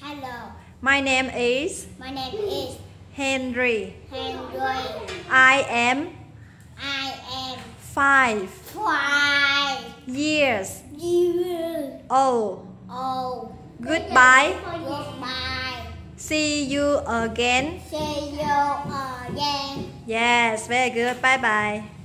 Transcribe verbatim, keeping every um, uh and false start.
Hello. My name is My name is Henry. Henry. I am I am five five years years old. old. Goodbye. Goodbye. See you again. See you again. Yes, very good. Bye bye.